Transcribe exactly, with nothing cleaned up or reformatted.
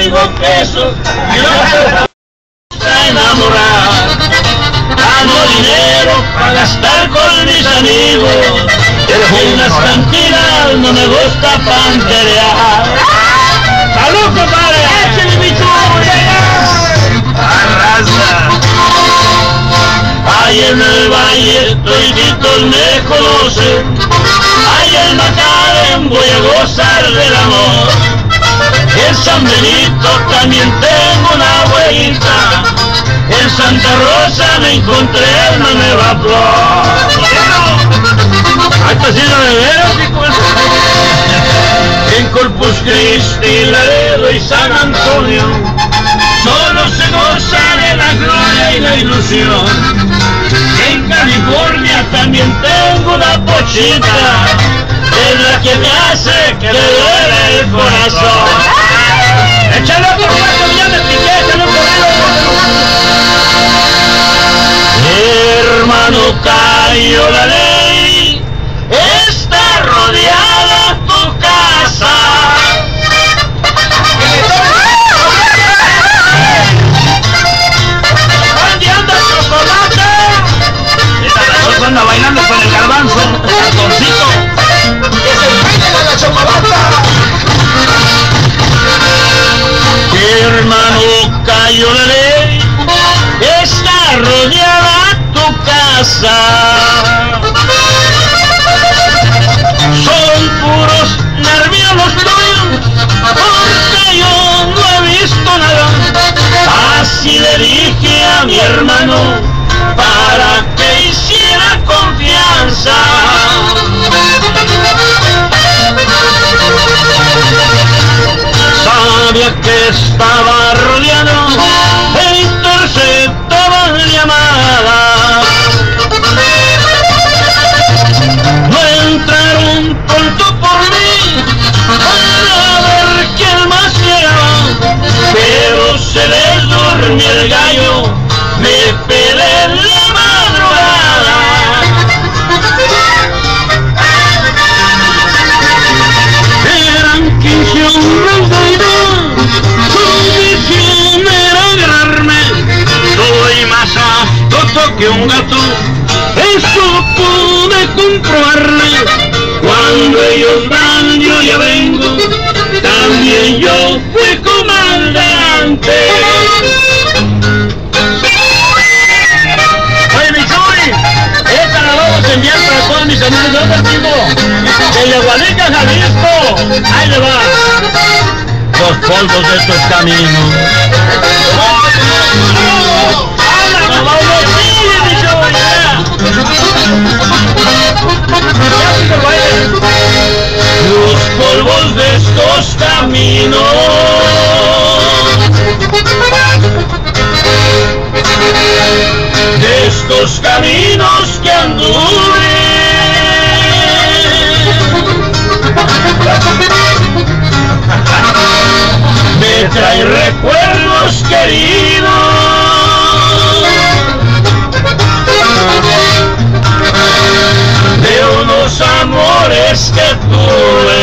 traigo pesos y no a enamorar. Gano dinero para gastar con mis amigos, en las cantinas no me gusta panterear. ¡Salud, compadre! ¡Échale mi arrasa! Ahí en el valle toditos me conocen, ahí en Macaren voy a gozar del amor. En San Benito también tengo una abuelita, en Santa Rosa me encontré una nueva flor. ¡Ahí está haciendo de veras, chicos! En Corpus Christi, Laredo y San Antonio solo se goza de la gloria y la ilusión. En California también tengo una pochita, es la que me hace que le duele el corazón. ¡Échalo por cuatro, ya me piqué, échalo por ahí! Hermano, cayó la ley, está rodeada tu casa. ¿Dónde anda el chocolate? Esta cosa anda bailando con el garbanzo, el cartoncito. ¡Que se peine a la chocolata! Hermano, cayó la ley, está rodeada tu casa. Son puros nervios los tuyos, porque yo no he visto nada. Así le dije a mi hermano para que hiciera confianza. Sabía que estaba rodeado e interceptaban llamadas. No entraron pronto por mí para ver quién más llegaba, pero se les durmió el gallo, me pelé en la madrugada. Eran quince hombres de edad, su visión era agarrarme. Soy más astuto que un gato, eso pude comprobarle. Cuando ellos van yo ya vengo, también yo fui comandante. Oye, mi Chuy, esta la vamos a enviar para todos mis amigos de otro tipo, de Yagualica, Jalisco. Ahí le va. Los polvos de estos caminos. ¡Habla, vamos, sigue, mi Chuy! Los polvos de estos caminos, de estos caminos que anduve, me trae recuerdos queridos de unos amores que tuve.